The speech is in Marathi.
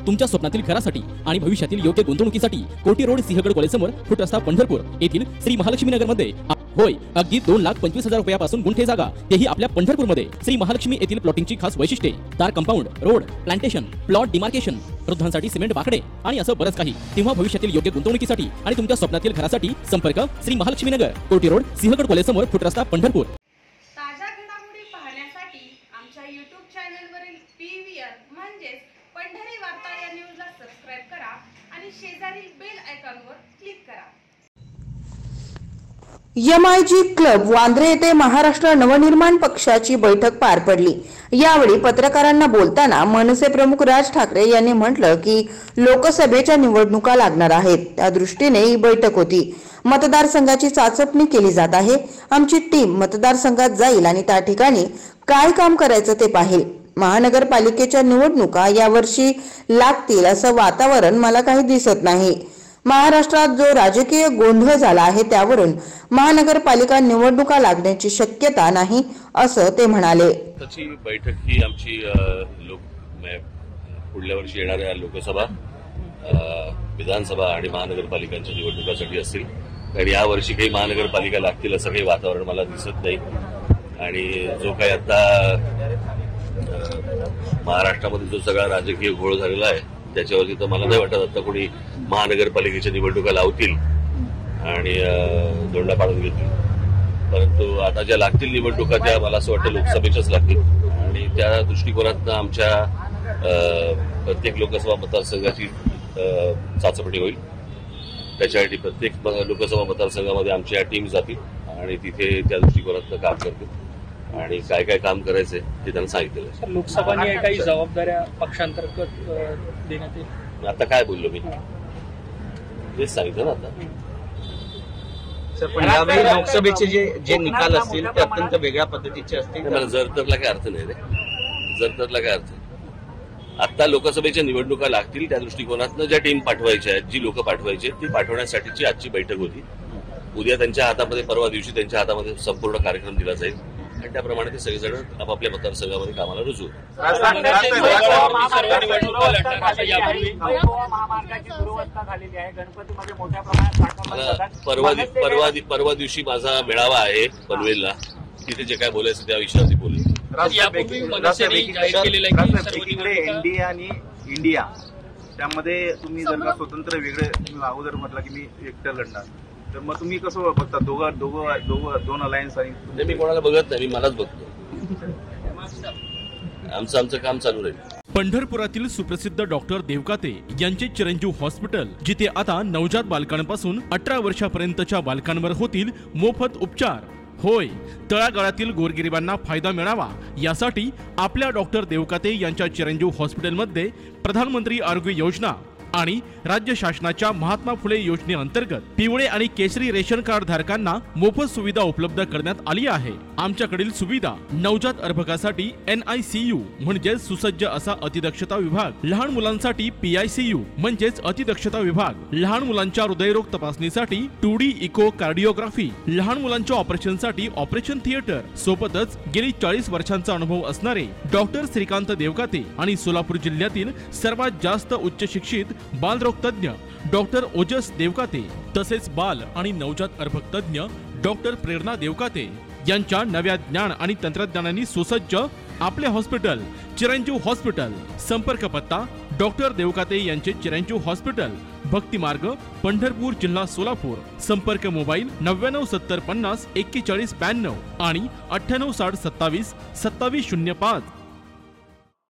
तुमच्या स्वप्नातील घरासाठी आणि भविष्यातील योग्य गुंतवणुकीसाठी कोटी रोड सिंहगड कॉलेजसमोर फुट रस्ता पंढरपूर येथील श्री महालक्ष्मी नगर मध्ये होय, अगदी 2,25,000 रुपयापासून गुंठे जागा, तेही आपल्या पंढरपूरमध्ये श्री महालक्ष्मी येथील प्लॉटिंगची खास वैशिष्ट्ये, तार compound, road, plantation, plot demarcation, वृद्धांसाठी सिमेंट बाकडे आणि असं बरंच काही। तेव्हा भविष्यातील योग्य गुंतवणुकीसाठी आणि तुमच्या स्वप्नातील घरासाठी संपर्क श्री महालक्ष्मी नगर, कोटी रोड, सिंहगड कॉलेजसमोर फुट रस्ता पंढरपूर। ताज्या घडामोडी पाहण्यासाठी आमच्या YouTube चॅनलवरील PVR म्हणजेच पंढरी वार्ता या न्यूजला सबस्क्राइब करा आणि शेजारील बेल आयकॉनवर क्लिक करा। MIG क्लब वांद्रे येथे महाराष्ट्र नवनिर्माण पक्षाची बैठक पार पडली। यावेळी पत्रकारांना बोलताना मनसे प्रमुख राज ठाकरे यांनी म्हटलं की लोकसभेच्या निवडणुका लागणार आहेत, त्या दृष्टीने ही बैठक होती। मतदारसंघाची चाचपणी केली जात आहे। आमची टीम मतदारसंघात जाईल आणि त्या ठिकाणी काय काम करायचं ते पाहिल। महानगरपालिकेच्या निवडणुका यावर्षी लागतील असं वातावरण मला काही दिसत नाही। महाराष्ट्रात जो राजकीय गोंधळ झाला आहे त्यावरून महानगरपालिका निवडणुका लागण्याची शक्यता नाही असं ते म्हणाले। त्याची बैठक ही आमची पुढल्या वर्षी येणाऱ्या लोकसभा, विधानसभा आणि महानगरपालिकांच्या निवडणुकासाठी असेल। कारण या वर्षी काही महानगरपालिका लागतील असं काही वातावरण मला दिसत नाही। आणि जो काही आता महाराष्ट्रामध्ये जो सगळा राजकीय घोळ झालेला आहे त्याच्यावरती तर मला नाही वाटत आता कोणी महानगरपालिकेच्या निवडणुका लावतील आणि दोंडा पाडून घेतील। परंतु आता ज्या लागतील निवडणुका त्या मला असं वाटतं लोकसभेच्याच लागतील आणि त्या दृष्टिकोनातून आमच्या प्रत्येक लोकसभा मतदारसंघाची चाचपणी होईल। त्याच्यासाठी प्रत्येक लोकसभा मतदारसंघामध्ये आमच्या टीम जातील आणि तिथे त्या दृष्टिकोनातून काम करतील आणि काय काय काम करायचंय ते त्यांना सांगितलेलं आहे। लोकसभेने काही जबाबदाऱ्या पक्षांतर्गत देण्यात येईल। आता काय बोललो मी तेच सांगितलं ना आता। पण यावेळी लोकसभेचे जे निकाल असतील ते अत्यंत वेगळ्या पद्धतीचे असतील। मला जर तरला काय अर्थ नाही रे, जर तरला काय अर्थ। आता लोकसभेच्या निवडणुका लागतील त्या दृष्टिकोनातून ज्या टीम पाठवायच्या आहेत, जी लोक पाठवायची आहेत ती पाठवण्यासाठीची आजची बैठक होती। उद्या त्यांच्या हातामध्ये, परवा दिवशी त्यांच्या हातामध्ये संपूर्ण कार्यक्रम दिला जाईल आणि त्याप्रमाणे ते सगळेजण आपापल्या मतदारसंघामध्ये कामाला रुजू। परवा दिवशी माझा मेळावा आहे पनवेलला, तिथे जे काय बोलायचं त्या विषयावरती बोलेल। एनडीए आणि इंडिया त्यामध्ये तुम्ही जर का स्वतंत्र वेगळे अगोदर म्हटलं की मी एकटं लढणार, तर मग तुम्ही कसं बघता दोन अलायन्स? आणि मी कोणाला बघत नाही, मी मलाच बघतो। आमचं काम चालू राहील। पंढरपुरातील सुप्रसिद्ध डॉक्टर देवकाते यांचे चिरंजीव हॉस्पिटल, जिथे आता नवजात बालकांपासून 18 वर्षापर्यंतच्या बालकांवर होतील मोफत उपचार। होय, तळागाळातील गोरगरिबांना फायदा मिळावा यासाठी आपल्या डॉक्टर देवकाते यांच्या चिरंजीव हॉस्पिटलमध्ये प्रधानमंत्री आरोग्य योजना आणि राज्य शासनाच्या महात्मा फुले योजनेअंतर्गत पिवळे आणि केशरी रेशन कार्ड धारकांना मोफत सुविधा उपलब्ध करण्यात आली आहे। आमच्याकडील सुविधा नवजात अर्भकासाठी NICU म्हणजे सुसज्ज असा अतिदक्षता विभाग, लहान मुलांसाठी PICU म्हणजेच अतिदक्षता विभाग, लहान मुलांच्या हृदयरोग तपासणीसाठी 2D इको कार्डिओग्राफी, लहान मुलांच्या ऑपरेशनसाठी ऑपरेशन थिएटर, सोबतच गेली 40 वर्षांचा अनुभव असणारे डॉक्टर श्रीकांत देवकाते आणि सोलापूर जिल्ह्यातील सर्वात जास्त उच्च शिक्षित बालरोग तज्ञ डॉक्टर ओजस देवकाते, तसेच बाल आणि नवजात अर्भक तज्ञ डॉक्टर प्रेरणा देवकाते यांच्या नव्या ज्ञान आणि तंत्रज्ञानाने सुसज्ज आपले हॉस्पिटल चिरंजीव हॉस्पिटल। संपर्क पत्ता डॉक्टर देवकाते यांचे चिरंजीव हॉस्पिटल, भक्ती मार्ग, पंढरपूर, जिल्हा सोलापूर। संपर्क मोबाईल 99 70 50 41 92 आणि 98 60 27 2705।